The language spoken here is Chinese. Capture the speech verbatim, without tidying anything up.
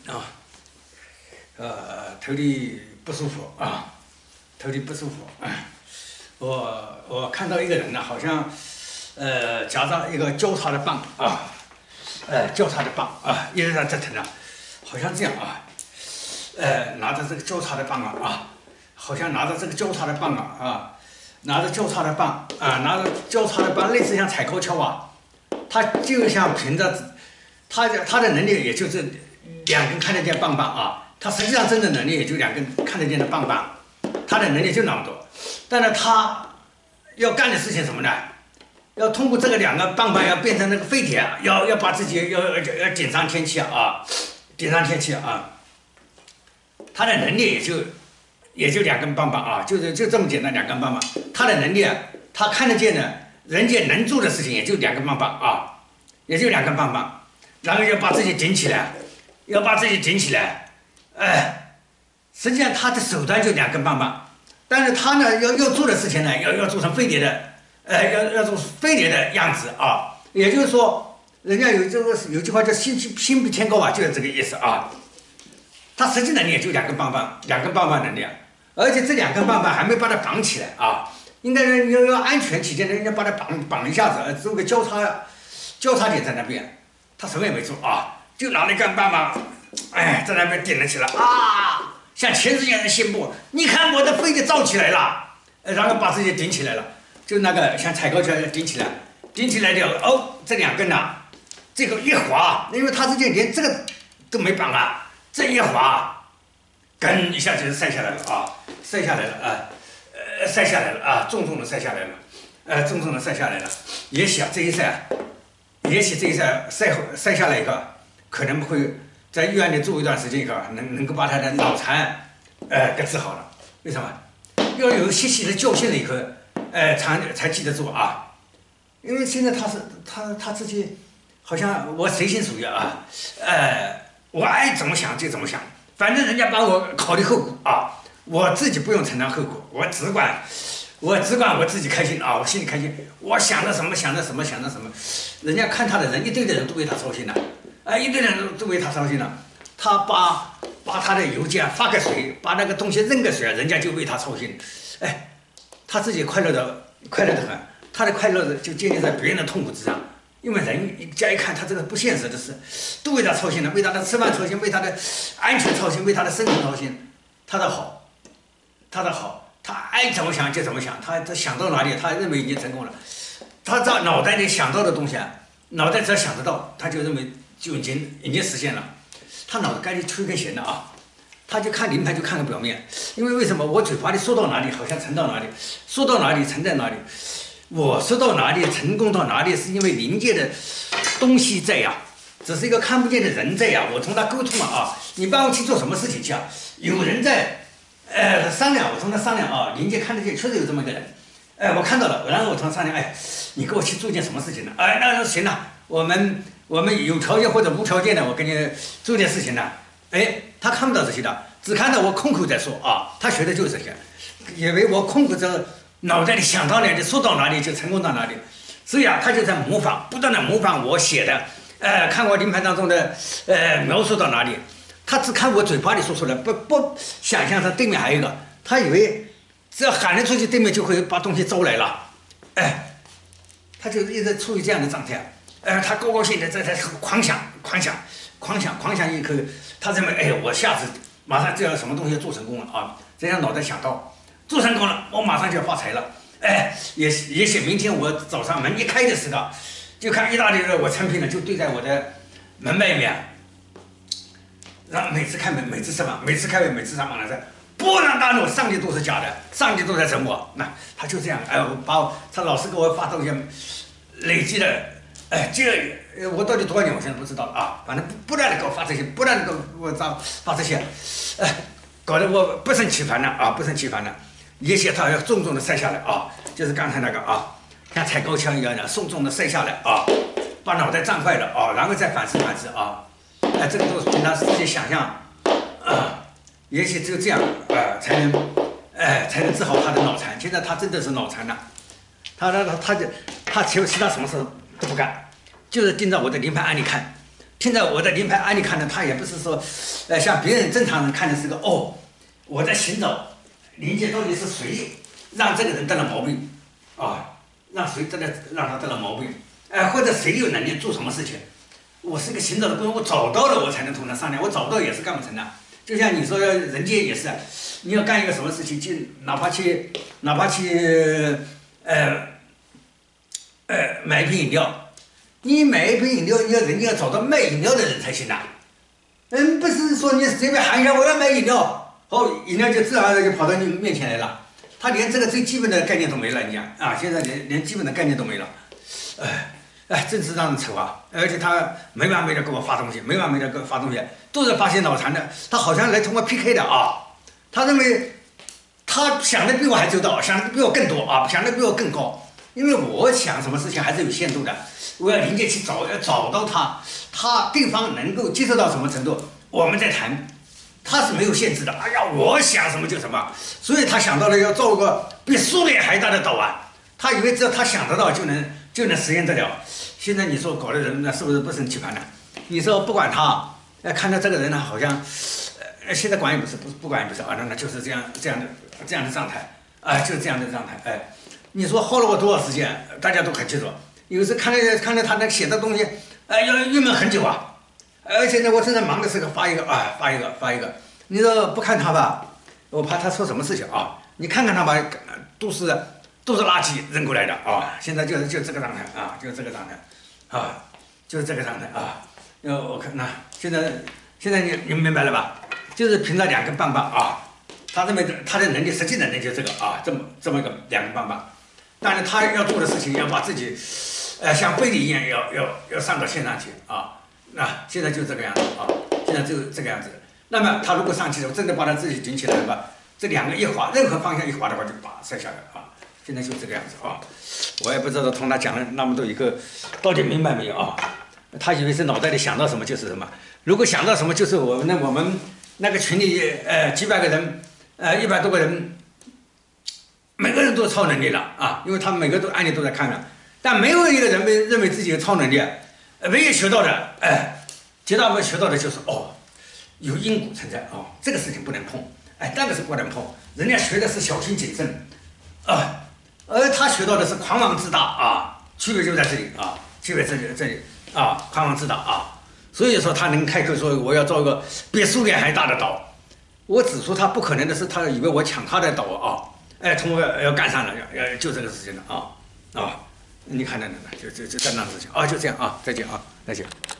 啊，呃，头里不舒服啊，头里不舒服。啊、我我看到一个人呢，好像呃夹着一个交叉的棒啊，呃交叉的棒啊，一直在折腾着，好像这样啊，呃拿着这个交叉的棒啊啊，好像拿着这个交叉的棒啊啊，拿着交叉的棒啊，拿着交叉的棒，类似像踩高跷啊，他就像凭着他的他的能力也就是两根看得见棒棒啊，他实际上真的能力也就两根看得见的棒棒，他的能力就那么多，但是他要干的事情什么呢？要通过这个两个棒棒要变成那个飞碟，要要把自己要要要顶上天气啊，顶上天气啊，他的能力也就也就两根棒棒啊，就是就这么简单两根棒棒，他的能力啊，他看得见的人家能做的事情也就两根棒棒啊，也就两根棒棒，然后要把自己顶起来，要把自己顶起来，哎，实际上他的手段就两根棒棒，但是他呢要要做的事情呢，要要做成飞碟的，呃，要要做飞碟的样子啊，也就是说，人家有这个有句话叫心心比天高啊，就是这个意思啊。他实际能力也就两根棒棒，两根棒棒能力，而且这两根棒棒还没把它绑起来啊，应该要要安全起见，人家把它绑绑一下子，做个交叉交叉点在那边，他什么也没做啊，就拿了一根棒棒，哎，在那边顶了起来啊，像全世界人宣布，你看我的飞碟造起来了，然后把自己顶起来了，就那个像踩高跷顶起来，顶起来了，哦，这两根呐，这个一滑，因为他之前连这个都没绑啊。这一滑，跟一下就摔下来了啊，摔下来了啊，呃，摔下来了啊，重重的摔下来了，呃，重重的摔下来了。也许啊，这一摔，也许这一摔摔摔下来以后，可能会在医院里住一段时间以后，能能够把他的脑残，呃，给治好了。为什么？要有细细的教训了以后，呃，才才记得住啊。因为现在他是他他自己，好像我随心所欲啊，呃。我爱怎么想就怎么想，反正人家帮我考虑后果啊，我自己不用承担后果，我只管，我只管我自己开心啊，我心里开心，我想着什么想着什么想着什么，人家看他的人一堆的人都为他操心了，啊，一堆人都为他操心了，他把把他的邮件发给谁，把那个东西扔给谁，人家就为他操心，哎，他自己快乐的快乐的很，他的快乐的就建立在别人的痛苦之上。因为人一家一看他这个不现实的事，都为他操心了，为他的吃饭操心，为他的安全操心，为他的生存操心，他的好，他的好，他爱怎么想就怎么想，他他想到哪里，他认为已经成功了，他在脑袋里想到的东西，脑袋只要想得到，他就认为就已经已经实现了，他脑子该里抽一根弦的啊，他就看灵牌就看个表面，因为为什么我嘴巴里说到哪里好像成到哪里，说到哪里成在哪里。我说到哪里成功到哪里，是因为临界的东西在呀，只是一个看不见的人在呀。我同他沟通了啊，你帮我去做什么事情去啊？有人在，呃，商量，我同他商量啊，临界看得见，确实有这么一个人，哎，我看到了，然后我同他商量，哎，你给我去做件什么事情呢？哎，那行了，我们我们有条件或者无条件的，我给你做件事情呢。哎，他看不到这些的，只看到我空口在说啊，他学的就是这些，以为我空口在。脑袋里想到哪里，说到哪里就成功到哪里，所以啊，他就在模仿，不断的模仿我写的，呃，看我灵盘当中的，呃，描述到哪里，他只看我嘴巴里说出来，不不想象他对面还有一个，他以为只要喊了出去，对面就会把东西招来了，哎，他就一直处于这样的状态，呃，他高高兴的在在狂想，狂想，狂想，狂想一口，他认为，哎，我下次马上就要什么东西做成功了啊，这样脑袋想到。做成功了，我马上就要发财了。哎，也也许明天我早上门一开的时候，就看意大利人我成品了，就对在我的门外面。然后每次开门，每次吃饭，每次开门，每次上网来着，勃然大怒，上帝都是假的，上帝都在整我。那他就这样，哎，我把我他老是给我发东西，累积的，哎，这我到底多少年我现在不知道了啊，反正不断的给我发这些，不断的给我发发这些，哎，搞得我不胜其烦了啊，不胜其烦了。也许他要重重的摔下来啊，就是刚才那个啊，像踩高跷一样的重重的摔下来啊，把脑袋胀坏了啊，然后再反思反思啊，哎，这个都是凭他自己想象啊，也许只有这样啊，才能哎才能治好他的脑残。现在他真的是脑残了，他他他他就他其其他什么事都不干，就是盯着我的灵盘案例看， 现在我的灵牌案例看的，他也不是说，呃，像别人正常人看的是个哦，我在寻找灵界到底是谁让这个人得了毛病，啊，让谁得了让他得了毛病，哎、呃，或者谁有能力做什么事情，我是个寻找的过程，我找到了我才能同他商量，我找不到也是干不成的。就像你说人间也是，你要干一个什么事情，就哪怕去哪怕去呃呃买一瓶饮料。你买一瓶饮料，你要人家要找到卖饮料的人才行的。嗯，不是说你随便喊一下我要买饮料，哦，饮料就自然而然就跑到你面前来了。他连这个最基本的概念都没了，你讲啊，现在连连基本的概念都没了。哎哎，真是让人愁啊！而且他没完没了给我发东西，没完没了给我发东西，都是发些脑残的。他好像来通过 P K 的啊，他认为他想的比我还周到，想的比我更多啊，想的比我更高。因为我想什么事情还是有限度的。我要临界去找，要找到他，他对方能够接受到什么程度，我们再谈。他是没有限制的。哎呀，我想什么就什么，所以他想到了要造个比苏联还大的岛啊！他以为只要他想得到就能就能实现得了。现在你说搞的人那是不是不胜其烦呢？你说不管他，哎，看到这个人呢，好像，呃，现在管也不是，不不管也不是啊，那那就是这样这样的这样的状态，啊、呃，就是这样的状态，哎，你说耗了我多少时间，大家都很清楚。有时看着看着他那写的东西，哎，要郁闷很久啊，而且呢，我正在忙的时候发一个啊，发一个发一个，你说不看他吧，我怕他说什么事情啊？你看看他吧，都是都是垃圾扔过来的啊！现在就是就这个状态啊，就这个状态啊，就是这个状态啊。要我看那现在现在你你明白了吧？就是凭着两根棒棒啊，他认为他的能力实际能力就这个啊，这么这么一个两根棒棒，但是他要做的事情要把自己。呃，像贝利一样要要要上到线上去啊！那、啊、现在就这个样子啊，现在就这个样子。那么他如果上去了，真的把他自己顶起来了吧？这两个一滑，任何方向一滑的话，就把摔下来啊！现在就这个样子啊！我也不知道同他讲了那么多以后，到底明白没有啊？他以为是脑袋里想到什么就是什么，如果想到什么就是我那我们那个群里呃几百个人，呃一百多个人，每个人都超能力了啊！因为他们每个都案例都在看了。但没有一个人认认为自己有超能力，唯一学到的，哎，绝大部分学到的就是哦，有因果存在哦，这个事情不能碰，哎，那个是不能碰。人家学的是小心谨慎，啊，而他学到的是狂妄自大啊，区别就在这里啊，区别在这里这里啊，狂妄自大啊，所以说他能开口说我要造一个比苏联还大的岛，我指出他不可能的是，他以为我抢他的岛啊，哎，通过要干上了，要就这个事情了啊啊。你看那那就就就这样的事情啊，就这样啊，再见啊，再见。